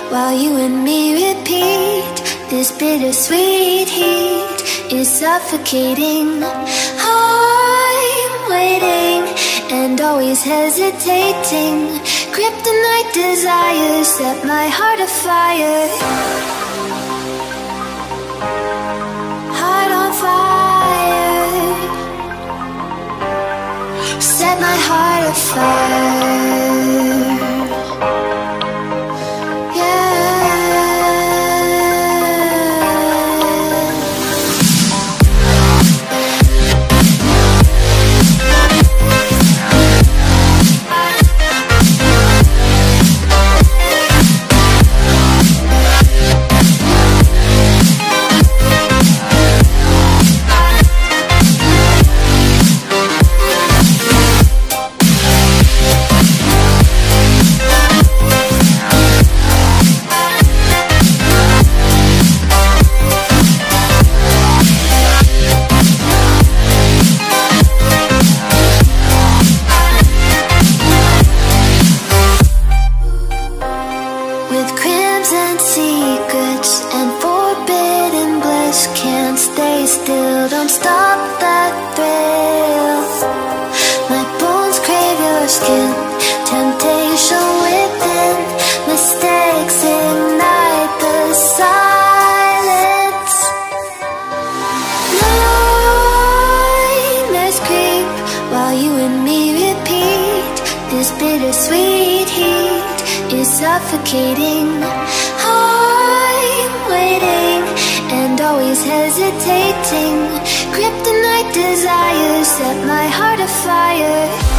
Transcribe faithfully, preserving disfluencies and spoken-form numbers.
while you and me repeat. This bittersweet heat is suffocating. I'm waiting and always hesitating. Kryptonite desires set my heart afire. Heart on fire. Set my heart afire. Suffocating. I'm waiting and always hesitating. Kryptonite desires set my heart afire.